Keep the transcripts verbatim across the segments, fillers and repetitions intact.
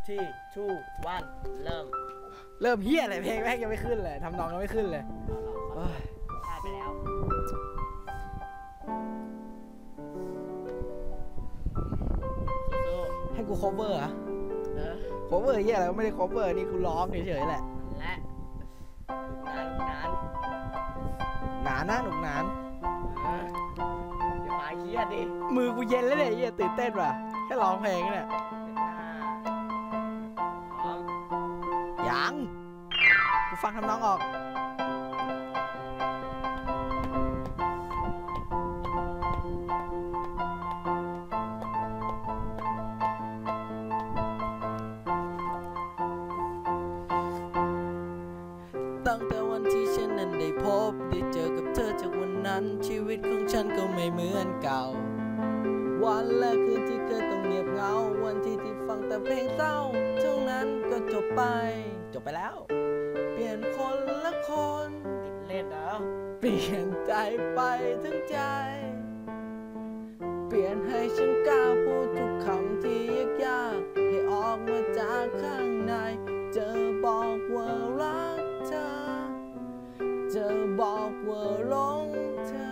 ที่ทูวันเริ่มเริ่มเฮียอะไรเพลงแม่งยังไม่ขึ้นเลยทำนองยังไม่ขึ้นเลยพลาดไปแล้วให้กู cover เหรอเออ cover เฮียอะไรก็ไม่ได้ cover นี่กูร้องเฉยๆแหละและหนุกหนานหนุกหนานหนานะหนุกหนานอย่ามาเครียดดิมือกูเย็นแล้วเนี่ยเฮียตื่นเต้นว่ะแค่ร้องเพลงเนี่ยยังกูฟังทำนองออกตั้งแต่วันที่ฉันนั้นได้พบได้เจอกับเธอจากวันนั้นชีวิตของฉันก็ไม่เหมือนเก่าวันแรกคืนที่เคยต้องเงียบเหงาวันที่ที่ฟังแต่เพลงเศร้าเท่านั้นก็จบไปจบไปแล้วเปลี่ยนคนละคนติดเล่นเหรอเปลี่ยนใจไปทั้งใจเปลี่ยนให้ฉันกล้าพูดทุกคำที่ยากๆให้ออกมาจากข้างในเจอบอกว่ารักเธอเจอบอกว่าหลงเธอ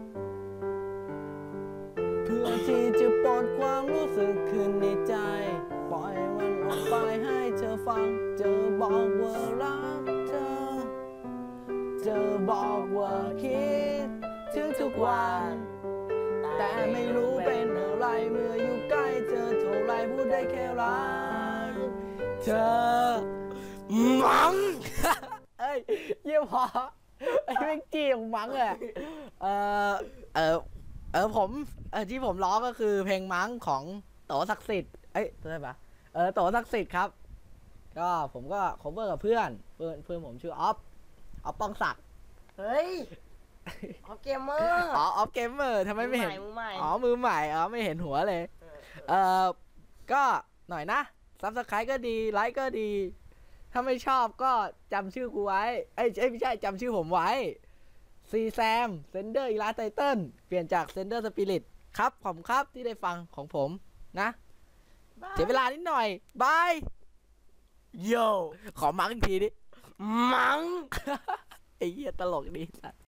เพื่อที่จะปลดความรู้สึกขึ้นในใจปล่อยมันออกไปให้เธอฟังเจอบอกว่ารักเธอเจอบอกว่าคิดถึงทุกวันแต่ไม่รู้เป็นอะไรเมื่ออยู่ใกล้เธอเท่าไรพูดได้แค่รักเธอมังเอ้ยเยี่ยมพอไอ้เรื่องจีของมังอะเออเออเออผมเออที่ผมร้องก็คือเพลงมังของโตศักดิ์สิทธิ์เอ้ยใช่ปะเออโตศักดิ์สิทธิ์ครับก็ผมก็ cover กับเพื่อนเพื่อนเพื่อนผมชื่อออฟออฟปองศักดิ์เฮ้ยออฟเกมเมอร์อ๋อออฟเกมเมอร์ทำไมไม่เห็นอ๋อมือใหม่อ๋อไม่เห็นหัวเลยเออก็หน่อยนะซับสไครต์ก็ดีไลค์ก็ดีถ้าไม่ชอบก็จำชื่อกูไว้เอ้ยไม่ใช่จำชื่อผมไว้ซีแซมเซนเดอร์อีลาไทเทิลเปลี่ยนจากเซนเดอร์สปิริตครับผมครับที่ได้ฟังของผมนะเสียเวลานิดหน่อยบายโยขอมังอีกทีดิมังไอ้เหี้ยตลกดี